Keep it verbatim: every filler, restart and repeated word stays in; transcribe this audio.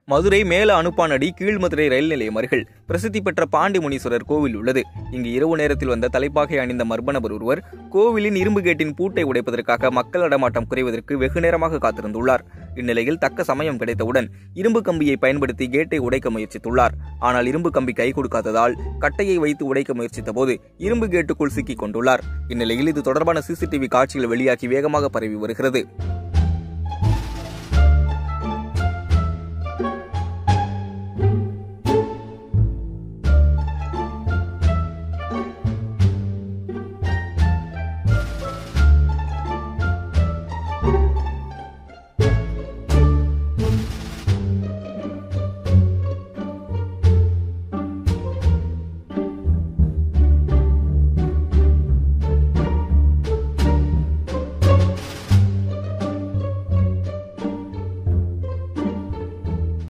மதுரை மேல அனுப்பானடி கீழ்மதுரை ரயில் நிலையம் அருகில் பிரசித்தி பெற்ற பாண்டி முனீஸ்வரர் கோவில் உள்ளது. இங்கு இரவு நேரத்தில் வந்த தலைப்பாகை அணிந்த மர்ம நபர் ஒருவர் கோவிலின் இரும்பு கேட்டின் பூட்டை உடைப்பதற்காக மக்கள் நடமாட்டம் குறைவதற்கு வெகு நேரமாக காத்திருந்துள்ளார். இந்நிலையில் தக்க சமயம் கிடைத்தவுடன் இரும்பு கம்பியை பயன்படுத்தி கேட்டை உடைக்க முயற்சித்துள்ளார். ஆனால் இரும்பு கம்பி கை கொடுக்காததால் கட்டையை வைத்து உடைக்க முயற்சித்த போது இரும்பு கேட்டுக்குள் சிக்கிக் கொண்டுள்ளார். இந்நிலையில் இது தொடர்பான சிசிடிவி காட்சிகள் வெளியாகி வேகமாக பரவி வருகிறது.